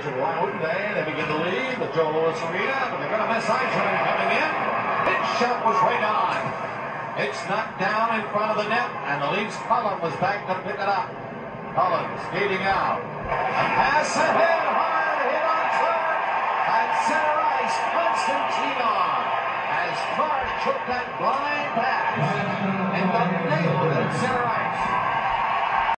Village of Wildwood today. They begin to lead the Joe Louis Arena, but they're going to miss Eichmann coming in. His shot was right on. It's knocked down in front of the net, and the Leafs Cullen was back to pick it up. Cullen skating out. A pass ahead, hard hit on third. At center ice, Konstantinov. As Clark took that blind pass and got nailed at center ice.